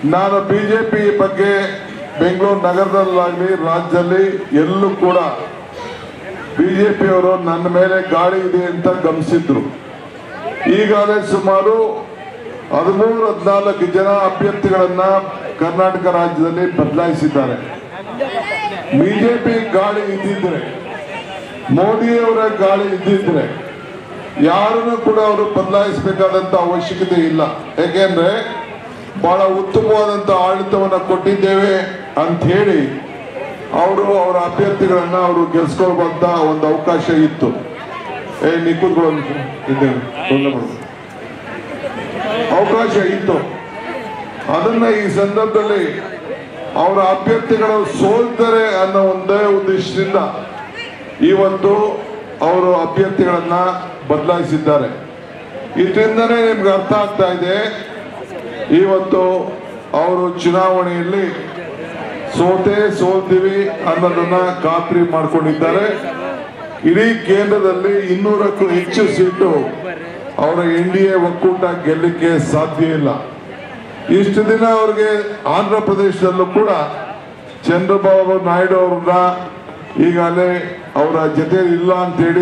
ನಾನು ಬಿಜೆಪಿ ಬಗ್ಗೆ ಬೆಂಗಳೂರು ನಗರದಲ್ಲಾಗಲಿ ರಾಜ್ಯದಲ್ಲಿ ಎಲ್ಲೂ ಕೂಡ ಬಿಜೆಪಿಯವರು ನನ್ನ ಮೇಲೆ ಗಾಳಿ ಇದೆ ಅಂತ ಗಮನಿಸಿದ್ರು. ಈಗಾಗಲೇ ಸುಮಾರು 13-14 ಜನ ಅಭ್ಯರ್ಥಿಗಳನ್ನ ಕರ್ನಾಟಕ ರಾಜ್ಯದಲ್ಲಿ ಬದಲಾಯಿಸಿದ್ದಾರೆ. ಬಿಜೆಪಿ ಗಾಳಿ ಇದ್ದಿದ್ರೆ, ಮೋದಿಯವರ ಗಾಳಿ ಇದ್ದಿದ್ರೆ ಯಾರನ್ನು ಕೂಡ ಅವರು ಬದಲಾಯಿಸಬೇಕಾದಂತ ಅವಶ್ಯಕತೆ ಇಲ್ಲ. ಯಾಕೆಂದ್ರೆ ಬಹಳ ಉತ್ತಮವಾದಂತ ಆಡಳಿತವನ್ನ ಕೊಟ್ಟಿದ್ದೇವೆ ಅಂತ ಹೇಳಿ ಅವರ ಅಭ್ಯರ್ಥಿಗಳನ್ನ ಅವರು ಗೆಲ್ಸ್ಕೊಳ್ಬಂತ ಒಂದು ಅವಕಾಶ ಇತ್ತು. ಅವಕಾಶ ಇತ್ತು. ಅದನ್ನ ಈ ಸಂದರ್ಭದಲ್ಲಿ ಅವರ ಅಭ್ಯರ್ಥಿಗಳು ಸೋಲ್ತಾರೆ ಅನ್ನೋ ಒಂದೇ ಉದ್ದೇಶದಿಂದ ಇವತ್ತು ಅವರು ಅಭ್ಯರ್ಥಿಗಳನ್ನ ಬದಲಾಯಿಸಿದ್ದಾರೆ. ಇದರಿಂದನೇ ನಿಮ್ಗೆ ಅರ್ಥ ಆಗ್ತಾ ಇದೆ, ಇವತ್ತು ಅವರು ಚುನಾವಣೆಯಲ್ಲಿ ಸೋಲ್ತೀವಿ ಅನ್ನೋದನ್ನ ಖಾತ್ರಿ ಮಾಡ್ಕೊಂಡಿದ್ದಾರೆ. ಇಡೀ ಕೇಂದ್ರದಲ್ಲಿ 200ಕ್ಕೂ ಹೆಚ್ಚು ಸೀಟು ಅವರ NDA ಒಕ್ಕೂಟ ಗೆಲ್ಲಕ್ಕೆ ಸಾಧ್ಯ ಇಲ್ಲ. ಇಷ್ಟು ದಿನ ಅವ್ರಿಗೆ ಆಂಧ್ರ ಪ್ರದೇಶದಲ್ಲೂ ಕೂಡ ಚಂದ್ರಬಾಬು ನಾಯ್ಡು ಅವ್ರನ್ನ ಈಗಾಗಲೇ ಅವರ ಜೊತೆ ಇಲ್ಲ ಅಂತೇಳಿ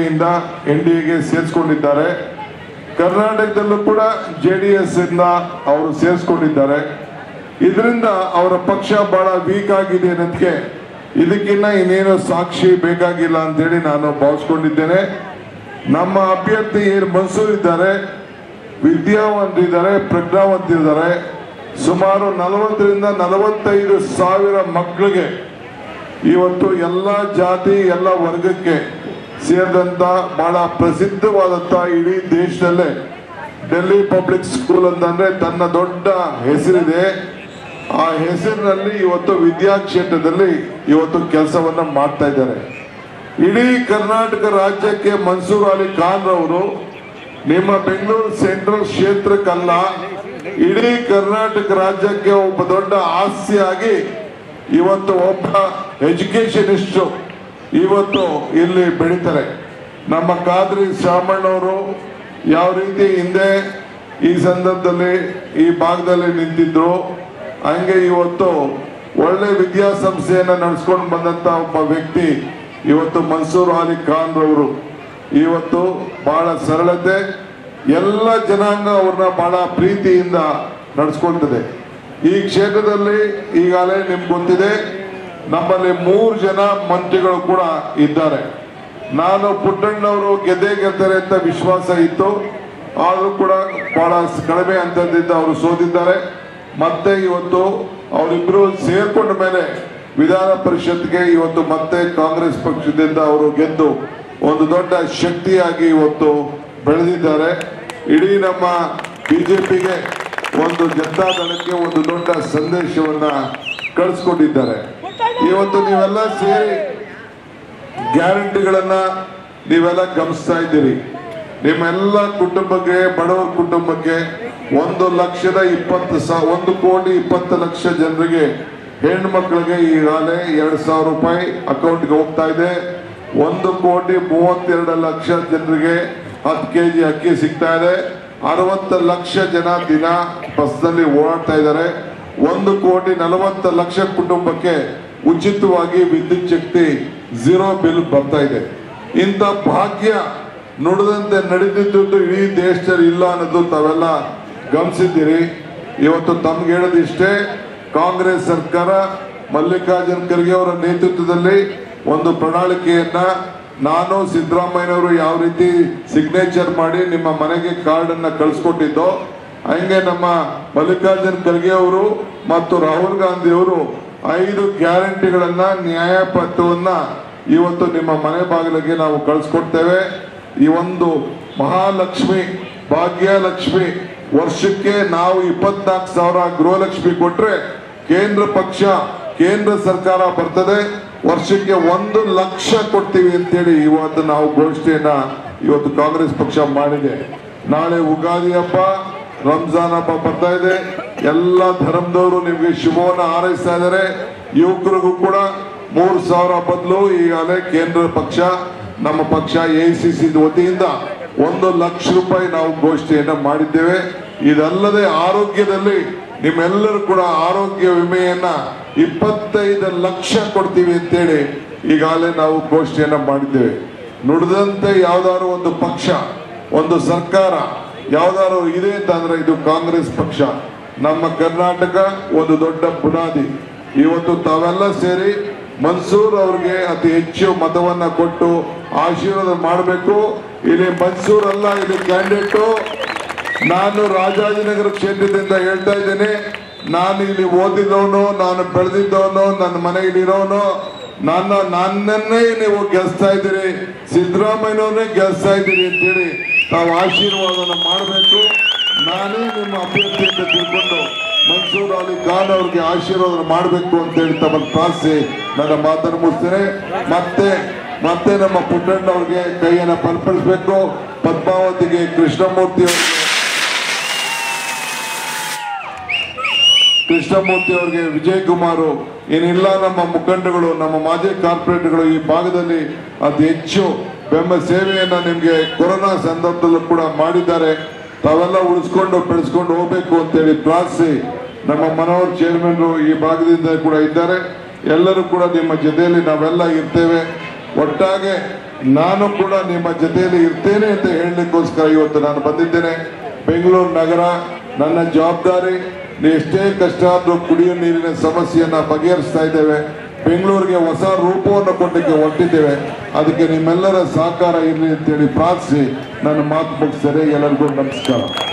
NDAಗೆ ಸೇರಿಸ್ಕೊಂಡಿದ್ದಾರೆ. ಕರ್ನಾಟಕದಲ್ಲೂ ಕೂಡ JDS ಇಂದ ಅವರು ಸೇರಿಸ್ಕೊಂಡಿದ್ದಾರೆ. ಇದರಿಂದ ಅವರ ಪಕ್ಷ ಬಹಳ ವೀಕ್ ಆಗಿದೆ ಅನ್ನೋದಕ್ಕೆ ಇದಕ್ಕಿನ್ನ ಇನ್ನೇನು ಸಾಕ್ಷಿ ಬೇಕಾಗಿಲ್ಲ ಅಂತೇಳಿ ನಾನು ಭಾವಿಸ್ಕೊಂಡಿದ್ದೇನೆ. ನಮ್ಮ ಅಭ್ಯರ್ಥಿ ಏನು ಮನ್ಸೂರ್ ಇದ್ದಾರೆ, ವಿದ್ಯಾವಂತರಿದ್ದಾರೆ, ಪ್ರಜ್ಞಾವಂತರಿದ್ದಾರೆ. ಸುಮಾರು 40,000-45 ಸಾವಿರ ಮಕ್ಕಳಿಗೆ ಇವತ್ತು ಎಲ್ಲ ಜಾತಿ ಎಲ್ಲ ವರ್ಗಕ್ಕೆ ಸೇರಿದಂತ ಬಹಳ ಪ್ರಸಿದ್ಧವಾದಂತ ಇಡೀ ದೇಶದಲ್ಲೇ ಡೆಲ್ಲಿ ಪಬ್ಲಿಕ್ ಸ್ಕೂಲ್ ಅಂತಂದ್ರೆ ತನ್ನ ದೊಡ್ಡ ಹೆಸರಿದೆ. ಆ ಹೆಸರಿನಲ್ಲಿ ಇವತ್ತು ವಿದ್ಯಾಕ್ಷೇತ್ರದಲ್ಲಿ ಇವತ್ತು ಕೆಲಸವನ್ನ ಮಾಡ್ತಾ ಇದ್ದಾರೆ. ಇಡೀ ಕರ್ನಾಟಕ ರಾಜ್ಯಕ್ಕೆ ಮನ್ಸೂರ್ ಅಲಿ ಖಾನ್ ರವರು ನಿಮ್ಮ ಬೆಂಗಳೂರು ಸೆಂಟ್ರಲ್ ಕ್ಷೇತ್ರಕ್ಕಲ್ಲ, ಇಡೀ ಕರ್ನಾಟಕ ರಾಜ್ಯಕ್ಕೆ ಒಬ್ಬ ದೊಡ್ಡ ಆಸ್ತಿಯಾಗಿ ಇವತ್ತು ಒಬ್ಬ ಎಜುಕೇಶನಿಸ್ಟ್ ಇವತ್ತು ಇಲ್ಲಿ ಬೆಳೀತಾರೆ. ನಮ್ಮ ಖಾದ್ರಿ ಶಾಮಣ್ಣವರು ಯಾವ ರೀತಿ ಹಿಂದೆ ಈ ಸಂದರ್ಭದಲ್ಲಿ ಈ ಭಾಗದಲ್ಲಿ ನಿಂತಿದ್ರು, ಹಂಗೆ ಇವತ್ತು ಒಳ್ಳೆ ವಿದ್ಯಾಸಂಸ್ಥೆಯನ್ನ ನಡೆಸ್ಕೊಂಡು ಬಂದಂತ ಒಬ್ಬ ವ್ಯಕ್ತಿ ಇವತ್ತು ಮನ್ಸೂರ್ ಅಲಿ ಖಾನ್ ರವರು ಇವತ್ತು ಬಹಳ ಸರಳತೆ, ಎಲ್ಲ ಜನಾಂಗ ಅವ್ರನ್ನ ಬಹಳ ಪ್ರೀತಿಯಿಂದ ನಡೆಸ್ಕೊಳ್ತದೆ. ಈ ಕ್ಷೇತ್ರದಲ್ಲಿ ಈಗಾಗಲೇ ನಿಮ್ಗೆ ಗೊತ್ತಿದೆ, ನಮ್ಮಲ್ಲಿ 3 ಜನ ಮಂತ್ರಿಗಳು ಕೂಡ ಇದ್ದಾರೆ. ನಾನು ಪುಟ್ಟಣ್ಣವರು ಗೆಲ್ತಾರೆ ಅಂತ ವಿಶ್ವಾಸ ಇತ್ತು, ಆದ್ರೂ ಕೂಡ ಬಹಳ ಕಡಿಮೆ ಅಂತದಿಂದ ಅವರು ಸೋತಿದ್ದಾರೆ. ಮತ್ತೆ ಇವತ್ತು ಅವರಿಬ್ರು ಸೇರ್ಕೊಂಡ ಮೇಲೆ ವಿಧಾನ ಪರಿಷತ್ಗೆ ಇವತ್ತು ಮತ್ತೆ ಕಾಂಗ್ರೆಸ್ ಪಕ್ಷದಿಂದ ಅವರು ಗೆದ್ದು ಒಂದು ದೊಡ್ಡ ಶಕ್ತಿಯಾಗಿ ಇವತ್ತು ಬೆಳೆದಿದ್ದಾರೆ. ಇಡೀ ನಮ್ಮ ಬಿಜೆಪಿಗೆ ಒಂದು ಜನತಾದಳಕ್ಕೆ ಒಂದು ದೊಡ್ಡ ಸಂದೇಶವನ್ನ ಕಳಿಸ್ಕೊಟ್ಟಿದ್ದಾರೆ. ಇವತ್ತು ನೀವೆಲ್ಲ ಸೇರಿ ಗ್ಯಾರಂಟಿಗಳನ್ನ ನೀವೆಲ್ಲ ಗಮನಿಸ್ತಾ ಇದ್ದೀರಿ. ನಿಮ್ಮೆಲ್ಲ ಕುಟುಂಬಕ್ಕೆ, ಬಡವರ ಕುಟುಂಬಕ್ಕೆ 1,20,000 ಜನರಿಗೆ ಹೆಣ್ಣು ಮಕ್ಕಳಿಗೆ ಈಗಾಗಲೇ 2,000 ರೂಪಾಯಿ ಅಕೌಂಟ್ಗೆ ಹೋಗ್ತಾ ಇದೆ. 1,32,00,000 ಜನರಿಗೆ 10 kg ಅಕ್ಕಿ ಸಿಗ್ತಾ ಇದೆ. 60 ಲಕ್ಷ ಜನ ದಿನ ಬಸ್ನಲ್ಲಿ ಓಡಾಡ್ತಾ ಇದ್ದಾರೆ. 1,40,00,000 ಕುಟುಂಬಕ್ಕೆ ಉಚಿತವಾಗಿ ವಿದ್ಯುತ್ ಶಕ್ತಿ 0 ಬಿಲ್ ಬರ್ತಾ ಇದೆ. ಇಂಥ ಭಾಗ್ಯ ನುಡಿದಂತೆ ನಡೆದಿದ್ದು ಇಡೀ ದೇಶದಲ್ಲಿ ಇಲ್ಲ ಅನ್ನೋದು ತಾವೆಲ್ಲ ಗಮನಿಸಿದ್ದೀರಿ. ಇವತ್ತು ತಮ್ಗೆ ಹೇಳೋದಿಷ್ಟೇ, ಕಾಂಗ್ರೆಸ್ ಸರ್ಕಾರ ಮಲ್ಲಿಕಾರ್ಜುನ್ ಖರ್ಗೆ ಅವರ ನೇತೃತ್ವದಲ್ಲಿ ಒಂದು ಪ್ರಣಾಳಿಕೆಯನ್ನ ನಾನು ಸಿದ್ದರಾಮಯ್ಯನವರು ಯಾವ ರೀತಿ ಸಿಗ್ನೇಚರ್ ಮಾಡಿ ನಿಮ್ಮ ಮನೆಗೆ ಕಾರ್ಡ್ ಅನ್ನ ಕಳಿಸ್ಕೊಟ್ಟಿದ್ದೋ, ಹಂಗೆ ನಮ್ಮ ಮಲ್ಲಿಕಾರ್ಜುನ್ ಖರ್ಗೆ ಅವರು ಮತ್ತು ರಾಹುಲ್ ಗಾಂಧಿ ಅವರು 5 ಗ್ಯಾರಂಟಿಗಳನ್ನ ನ್ಯಾಯಪತ್ರವನ್ನ ಇವತ್ತು ನಿಮ್ಮ ಮನೆ ಬಾಗಿಲಿಗೆ ನಾವು ಕಳಿಸ್ಕೊಡ್ತೇವೆ. ಈ ಒಂದು ಮಹಾಲಕ್ಷ್ಮಿ ಭಾಗ್ಯಲಕ್ಷ್ಮಿ ವರ್ಷಕ್ಕೆ ನಾವು 24,000 ಗೃಹಲಕ್ಷ್ಮಿ ಕೊಟ್ರೆ ಕೇಂದ್ರ ಸರ್ಕಾರ ಬರ್ತದೆ, ವರ್ಷಕ್ಕೆ 1 ಲಕ್ಷ ಕೊಡ್ತೀವಿ ಅಂತೇಳಿ ಇವತ್ತು ನಾವು ಘೋಷಣೆಯನ್ನ ಇವತ್ತು ಕಾಂಗ್ರೆಸ್ ಪಕ್ಷ ಮಾಡಿದೆ. ನಾಳೆ ಉಗಾದಿ ಹಬ್ಬ, ರಂಜಾನ್ ಹಬ್ಬ ಬರ್ತಾ ಇದೆ. ಎಲ್ಲ ಧರ್ಮದವರು ನಿಮ್ಗೆ ಶುಭವನ್ನ ಹಾರೈಸ್ತಾ ಇದ್ದಾರೆ. ಯುವಕರಿಗೂ ಕೂಡ 3,000 ಬದಲು ಈಗಾಗಲೇ ಕೇಂದ್ರ ಪಕ್ಷ ನಮ್ಮ ಪಕ್ಷ AICC ವತಿಯಿಂದ 1 ಲಕ್ಷ ರೂಪಾಯಿ ನಾವು ಘೋಷಣೆಯನ್ನ ಮಾಡಿದ್ದೇವೆ. ಇದಲ್ಲದೆ ಆರೋಗ್ಯದಲ್ಲಿ ನಿಮ್ಮೆಲ್ಲರೂ ಕೂಡ ಆರೋಗ್ಯ ವಿಮೆಯನ್ನ 25 ಲಕ್ಷ ಕೊಡ್ತೀವಿ ಅಂತೇಳಿ ಈಗಾಗಲೇ ನಾವು ಘೋಷಣೆಯನ್ನ ಮಾಡಿದ್ದೇವೆ. ನುಡಿದಂತೆ ಯಾವ್ದಾದ್ರು ಒಂದು ಪಕ್ಷ, ಒಂದು ಸರ್ಕಾರ ಯಾವ್ದಾದ್ರು ಇದೆ ಅಂತಂದ್ರೆ ಇದು ಕಾಂಗ್ರೆಸ್ ಪಕ್ಷ. ನಮ್ಮ ಕರ್ನಾಟಕ ಒಂದು ದೊಡ್ಡ ಬುನಾದಿ. ಇವತ್ತು ತಾವೆಲ್ಲ ಸೇರಿ ಮನ್ಸೂರ್ ಅವ್ರಿಗೆ ಅತಿ ಹೆಚ್ಚು ಮತವನ್ನ ಕೊಟ್ಟು ಆಶೀರ್ವಾದ ಮಾಡಬೇಕು. ಇಲ್ಲಿ ಮನ್ಸೂರ್ ಅಲ್ಲ, ಇಲ್ಲಿ ಕ್ಯಾಂಡಿಡೇಟು. ನಾನು ರಾಜಾಜಿನಗರ ಕ್ಷೇತ್ರದಿಂದ ಹೇಳ್ತಾ ಇದ್ದೇನೆ, ನಾನು ಇಲ್ಲಿ ಓದಿದವನು, ನಾನು ಬೆಳೆದಿದ್ದವನು, ನನ್ನ ಮನೆಯಲ್ಲಿರೋನು, ನನ್ನನ್ನೇ ನೀವು ಗೆಲ್ಸ್ತಾ ಇದ್ದೀರಿ, ಸಿದ್ದರಾಮಯ್ಯನವ್ರನ್ನೇ ಗೆಲ್ಸ್ತಾ ಇದ್ದೀರಿ ಅಂತೇಳಿ ತಾವು ಆಶೀರ್ವಾದನ ಮಾಡಬೇಕು. ನಾನೇ ನಿಮ್ಮ ಅಭ್ಯರ್ಥಿ ಅಂತ ತಿಳ್ಕೊಂಡು ಮನ್ಸೂರ್ ಅಲಿ ಖಾನ್ ಅವ್ರಿಗೆ ಆಶೀರ್ವಾದ ಮಾಡಬೇಕು ಅಂತೇಳಿ ತಮ್ಮನ್ನು ಪ್ರಾರ್ಥಿಸಿ ನನ್ನ ಮಾತನ್ನು ಮುಗಿಸ್ತೇನೆ. ಮತ್ತೆ ನಮ್ಮ ಪುಟ್ಟಣ್ಣ ಅವ್ರಿಗೆ ಕೈಯನ್ನು ಬಲಪಡಿಸಬೇಕು. ಪದ್ಮಾವತಿಗೆ, ಕೃಷ್ಣಮೂರ್ತಿ ಅವ್ರಿಗೆ, ವಿಜಯ್ ಕುಮಾರ್, ಏನಿಲ್ಲ ನಮ್ಮ ಮುಖಂಡಗಳು, ನಮ್ಮ ಮಾಜಿ ಕಾರ್ಪೊರೇಟ್ಗಳು ಈ ಭಾಗದಲ್ಲಿ ಅತಿ ಹೆಚ್ಚು ಸೇವೆಯನ್ನ ನಿಮ್ಗೆ ಕೊರೋನಾ ಸಂದರ್ಭದಲ್ಲೂ ಕೂಡ ಮಾಡಿದ್ದಾರೆ. ತಾವೆಲ್ಲ ಉಳಿಸ್ಕೊಂಡು ಬೆಳೆಸ್ಕೊಂಡು ಹೋಗ್ಬೇಕು ಅಂತೇಳಿ ಪ್ರಾರ್ಥಿಸಿ ನಮ್ಮ ಮನೋಹರ್ ಚೇರ್ಮನ್ ಈ ಭಾಗದಿಂದ ಕೂಡ ಇದ್ದಾರೆ. ಎಲ್ಲರೂ ಕೂಡ ನಿಮ್ಮ ಜೊತೆಯಲ್ಲಿ ನಾವೆಲ್ಲ ಇರ್ತೇವೆ. ಒಟ್ಟಾಗೆ ನಾನು ಕೂಡ ನಿಮ್ಮ ಜೊತೆಯಲ್ಲಿ ಇರ್ತೇನೆ ಅಂತ ಹೇಳಲಿಕ್ಕೋಸ್ಕರ ಇವತ್ತು ನಾನು ಬಂದಿದ್ದೇನೆ. ಬೆಂಗಳೂರು ನಗರ ನನ್ನ ಜವಾಬ್ದಾರಿ. ಎಷ್ಟೇ ಕಷ್ಟ ಆದ್ರೂ ಕುಡಿಯುವ ನೀರಿನ ಸಮಸ್ಯೆಯನ್ನ ಬಗೆಹರಿಸ್ತಾ ಇದ್ದೇವೆ. ಬೆಂಗಳೂರಿಗೆ ಹೊಸ ರೂಪವನ್ನು ಕೊಟ್ಟಕ್ಕೆ ಹೊರಟಿದ್ದೇವೆ. ಅದಕ್ಕೆ ನಿಮ್ಮೆಲ್ಲರ ಸಹಕಾರ ಇರಲಿ ಅಂತೇಳಿ ಪ್ರಾರ್ಥಿಸಿ ನನ್ನ ಮಾತು ಮುಗಿಸ್ತೇನೆ. ಎಲ್ಲರಿಗೂ ನಮಸ್ಕಾರ.